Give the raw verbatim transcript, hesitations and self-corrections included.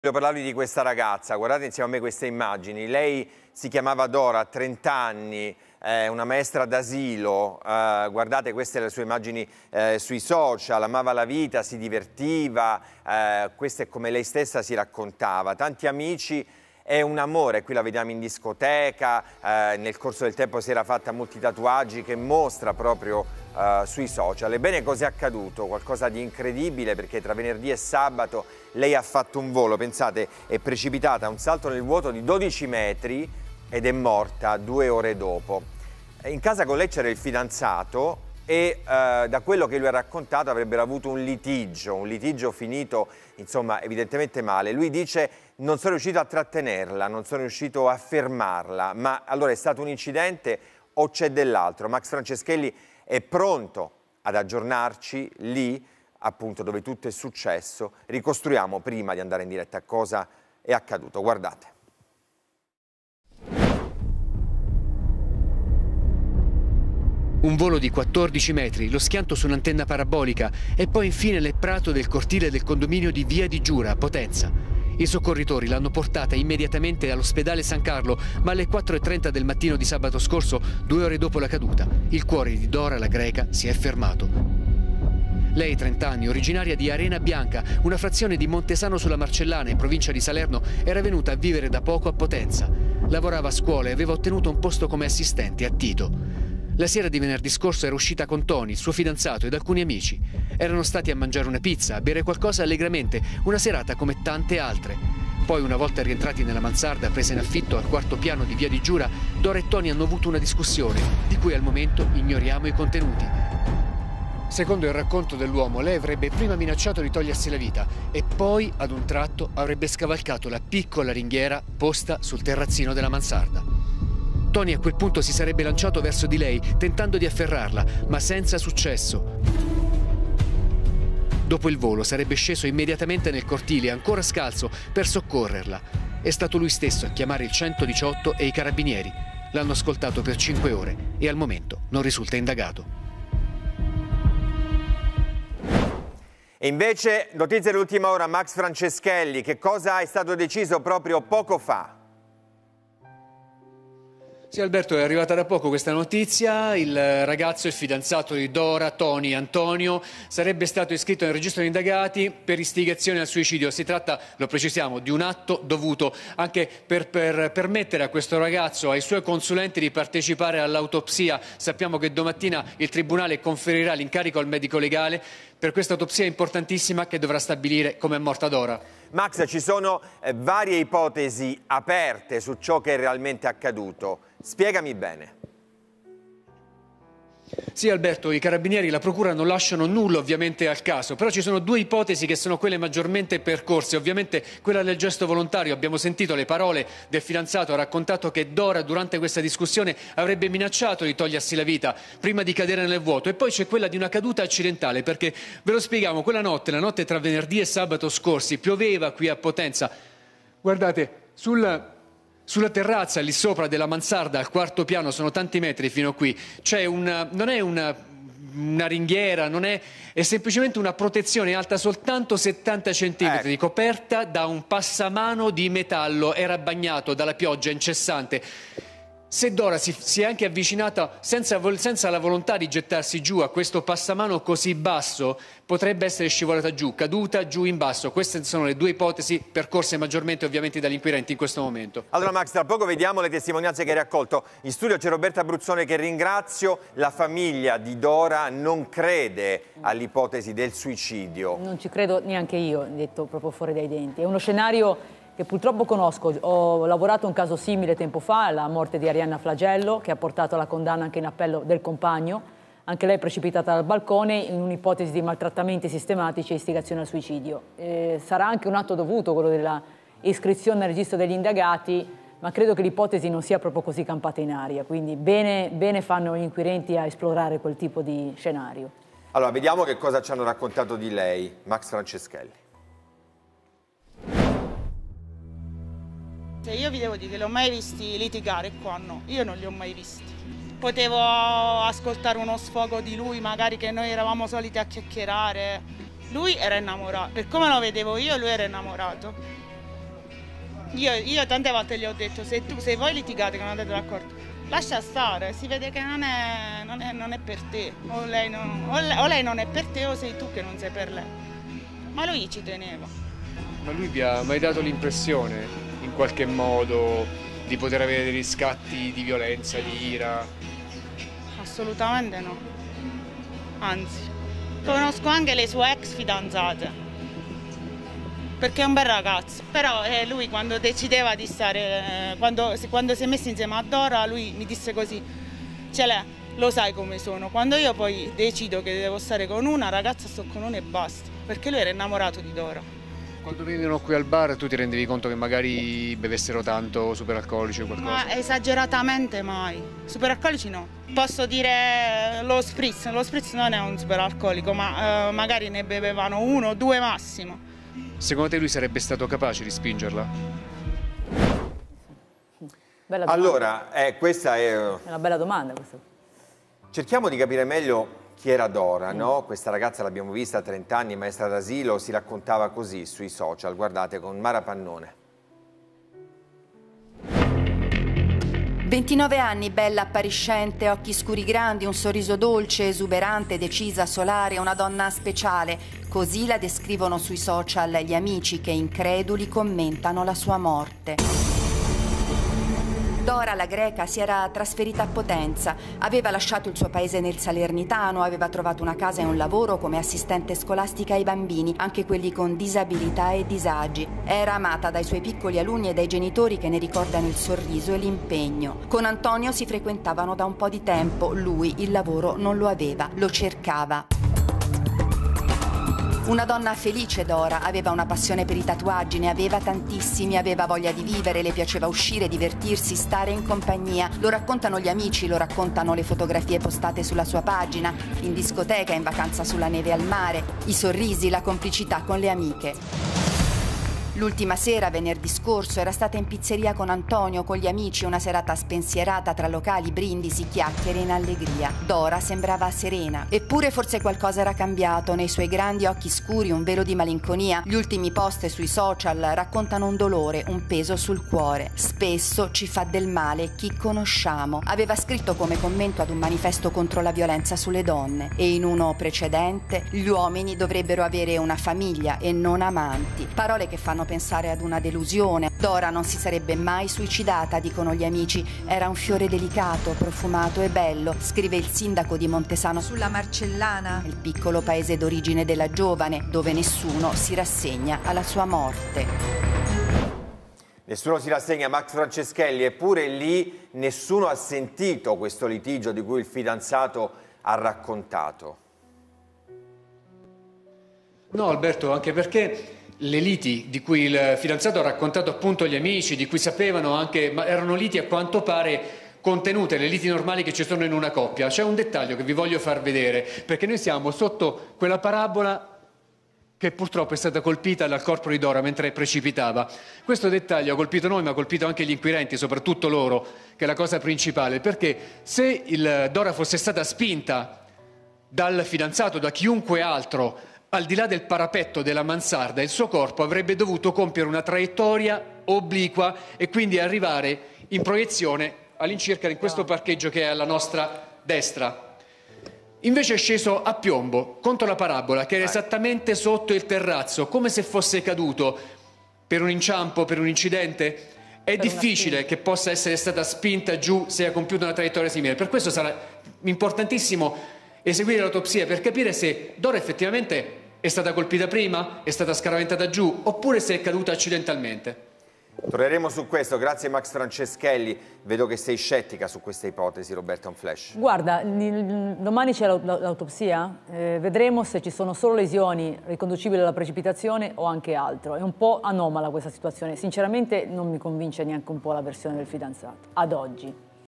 Voglio parlarvi di questa ragazza, guardate insieme a me queste immagini. Lei si chiamava Dora, ha trenta anni, è una maestra d'asilo, eh, guardate queste le sue immagini eh, sui social, amava la vita, si divertiva, eh, questo è come lei stessa si raccontava, tanti amici, è un amore, qui la vediamo in discoteca, eh, nel corso del tempo si era fatta molti tatuaggi che mostra proprio eh, sui social. Ebbene, cos'è accaduto? Qualcosa di incredibile, perché tra venerdì e sabato lei ha fatto un volo, pensate, è precipitata a un salto nel vuoto di dodici metri ed è morta due ore dopo. In casa con lei c'era il fidanzato e eh, da quello che lui ha raccontato avrebbero avuto un litigio, un litigio finito insomma evidentemente male. Lui dice: non sono riuscito a trattenerla, non sono riuscito a fermarla, ma allora è stato un incidente o c'è dell'altro? Max Franceschelli è pronto ad aggiornarci lì, appunto dove tutto è successo. Ricostruiamo prima di andare in diretta cosa è accaduto, guardate. Un volo di quattordici metri, lo schianto su un'antenna parabolica e poi infine nel prato del cortile del condominio di Via di Giura, a Potenza. I soccorritori l'hanno portata immediatamente all'ospedale San Carlo, ma alle quattro e trenta del mattino di sabato scorso, due ore dopo la caduta, il cuore di Dora la greca si è fermato. Lei, trenta anni, originaria di Arena Bianca, una frazione di Montesano sulla Marcellana, in provincia di Salerno, era venuta a vivere da poco a Potenza. Lavorava a scuola e aveva ottenuto un posto come assistente a Tito. La sera di venerdì scorso era uscita con Tony, il suo fidanzato, ed alcuni amici. Erano stati a mangiare una pizza, a bere qualcosa allegramente, una serata come tante altre. Poi, una volta rientrati nella mansarda presa in affitto al quarto piano di Via di Giura, Dora e Tony hanno avuto una discussione, di cui al momento ignoriamo i contenuti. Secondo il racconto dell'uomo, lei avrebbe prima minacciato di togliersi la vita e poi, ad un tratto, avrebbe scavalcato la piccola ringhiera posta sul terrazzino della mansarda. Tony a quel punto si sarebbe lanciato verso di lei, tentando di afferrarla, ma senza successo. Dopo il volo sarebbe sceso immediatamente nel cortile, ancora scalzo, per soccorrerla. È stato lui stesso a chiamare il centodiciotto e i carabinieri. L'hanno ascoltato per cinque ore e al momento non risulta indagato. E invece, notizie dell'ultima ora, Max Franceschelli, che cosa è stato deciso proprio poco fa? Sì, Alberto, è arrivata da poco questa notizia. Il ragazzo, il fidanzato di Dora, Tony Antonio, sarebbe stato iscritto nel registro degli indagati per istigazione al suicidio. Si tratta, lo precisiamo, di un atto dovuto anche per, per permettere a questo ragazzo, ai suoi consulenti, di partecipare all'autopsia. Sappiamo che domattina il Tribunale conferirà l'incarico al medico legale per questa autopsia importantissima che dovrà stabilire come è morta Dora. Max, ci sono eh, varie ipotesi aperte su ciò che è realmente accaduto. Spiegami bene. Sì, Alberto, i carabinieri e la procura non lasciano nulla ovviamente al caso, però ci sono due ipotesi che sono quelle maggiormente percorse. Ovviamente quella del gesto volontario. Abbiamo sentito le parole del fidanzato, ha raccontato che Dora durante questa discussione avrebbe minacciato di togliersi la vita prima di cadere nel vuoto, e poi c'è quella di una caduta accidentale, perché ve lo spieghiamo, quella notte, la notte tra venerdì e sabato scorsi, pioveva qui a Potenza. Guardate, sul... Sulla terrazza lì sopra della mansarda al quarto piano, sono tanti metri fino a qui, c'è una, non è una, una ringhiera, non è, è semplicemente una protezione alta soltanto settanta centimetri, ecco, coperta da un passamano di metallo, era bagnato dalla pioggia incessante. Se Dora si, si è anche avvicinata senza, senza la volontà di gettarsi giù a questo passamano così basso, potrebbe essere scivolata giù, caduta giù in basso. Queste sono le due ipotesi percorse maggiormente ovviamente dagli inquirenti in questo momento. Allora Max, tra poco vediamo le testimonianze che hai raccolto. In studio c'è Roberta Bruzzone, che ringrazio. La famiglia di Dora non crede all'ipotesi del suicidio. Non ci credo neanche io, detto proprio fuori dai denti. È uno scenario che purtroppo conosco. Ho lavorato un caso simile tempo fa, la morte di Arianna Flagello, che ha portato alla condanna anche in appello del compagno. Anche lei precipitata dal balcone in un'ipotesi di maltrattamenti sistematici e istigazione al suicidio. Eh, sarà anche un atto dovuto quello della iscrizione nel registro degli indagati, ma credo che l'ipotesi non sia proprio così campata in aria, quindi bene, bene fanno gli inquirenti a esplorare quel tipo di scenario. Allora, vediamo che cosa ci hanno raccontato di lei, Max Franceschelli. Io vi devo dire che l'ho mai visti litigare qua, no, io non li ho mai visti. Potevo ascoltare uno sfogo di lui, magari che noi eravamo soliti a chiacchierare. Lui era innamorato, per come lo vedevo io lui era innamorato. Io, io tante volte gli ho detto, se, tu, se voi litigate che non andate d'accordo, lascia stare, si vede che non è, non è, non è per te, o lei, non, o, lei, o lei non è per te o sei tu che non sei per lei. Ma lui ci teneva. Ma lui vi ha mai dato l'impressione, in qualche modo, di poter avere dei riscatti di violenza, di ira? Assolutamente no. Anzi, conosco anche le sue ex fidanzate. Perché è un bel ragazzo, però eh, lui quando decideva di stare, eh, quando, quando si è messo insieme a Dora, lui mi disse così, cioè lei, lo sai come sono, quando io poi decido che devo stare con una ragazza sto con una e basta, perché lui era innamorato di Dora. Quando venivano qui al bar tu ti rendevi conto che magari bevessero tanto superalcolici o qualcosa? Ma esageratamente mai, superalcolici no. Posso dire lo spritz, lo spritz non è un superalcolico, ma eh, magari ne bevevano uno o due massimo. Secondo te lui sarebbe stato capace di spingerla? Bella Allora, eh, questa è... È una bella domanda questa. Cerchiamo di capire meglio chi era Dora, no? Questa ragazza l'abbiamo vista a trenta anni, maestra d'asilo, si raccontava così sui social, guardate, con Mara Pannone. ventinove anni, bella appariscente, occhi scuri grandi, un sorriso dolce, esuberante, decisa, solare, una donna speciale. Così la descrivono sui social gli amici che increduli commentano la sua morte. Dora, la greca, si era trasferita a Potenza, aveva lasciato il suo paese nel Salernitano, aveva trovato una casa e un lavoro come assistente scolastica ai bambini, anche quelli con disabilità e disagi. Era amata dai suoi piccoli alunni e dai genitori che ne ricordano il sorriso e l'impegno. Con Antonio si frequentavano da un po' di tempo, lui il lavoro non lo aveva, lo cercava. Una donna felice Dora, aveva una passione per i tatuaggi, ne aveva tantissimi, aveva voglia di vivere, le piaceva uscire, divertirsi, stare in compagnia. Lo raccontano gli amici, lo raccontano le fotografie postate sulla sua pagina, in discoteca, in vacanza sulla neve al mare, i sorrisi, la complicità con le amiche. L'ultima sera, venerdì scorso, era stata in pizzeria con Antonio, con gli amici, una serata spensierata tra locali, brindisi, chiacchiere in allegria. Dora sembrava serena, eppure forse qualcosa era cambiato. Nei suoi grandi occhi scuri un velo di malinconia. Gli ultimi post sui social raccontano un dolore, un peso sul cuore. Spesso ci fa del male chi conosciamo. Aveva scritto come commento ad un manifesto contro la violenza sulle donne. E in uno precedente, gli uomini dovrebbero avere una famiglia e non amanti. Parole che fanno pensare ad una delusione. Dora non si sarebbe mai suicidata, dicono gli amici. Era un fiore delicato, profumato e bello, scrive il sindaco di Montesano sulla Marcellana, il piccolo paese d'origine della giovane, dove nessuno si rassegna alla sua morte. Nessuno si rassegna, Max Franceschelli, eppure lì nessuno ha sentito questo litigio di cui il fidanzato ha raccontato. No, Alberto, anche perché le liti di cui il fidanzato ha raccontato appunto agli amici, di cui sapevano anche, ma erano liti a quanto pare contenute, le liti normali che ci sono in una coppia. C'è un dettaglio che vi voglio far vedere, perché noi siamo sotto quella parabola che purtroppo è stata colpita dal corpo di Dora mentre precipitava. Questo dettaglio ha colpito noi, ma ha colpito anche gli inquirenti, soprattutto loro, che è la cosa principale, perché se il Dora fosse stata spinta dal fidanzato, da chiunque altro, al di là del parapetto della mansarda, il suo corpo avrebbe dovuto compiere una traiettoria obliqua e quindi arrivare in proiezione all'incirca in questo parcheggio che è alla nostra destra. Invece è sceso a piombo contro la parabola, che era esattamente sotto il terrazzo, come se fosse caduto per un inciampo, per un incidente. È difficile che possa essere stata spinta giù se ha compiuto una traiettoria simile. Per questo sarà importantissimo eseguire l'autopsia per capire se Dora effettivamente è stata colpita prima, è stata scaraventata giù, oppure se è caduta accidentalmente. Torneremo su questo, grazie Max Franceschelli. Vedo che sei scettica su questa ipotesi, Roberta Un Flash. Guarda, domani c'è l'autopsia, eh, vedremo se ci sono solo lesioni riconducibili alla precipitazione o anche altro. È un po' anomala questa situazione, sinceramente non mi convince neanche un po' la versione del fidanzato, ad oggi.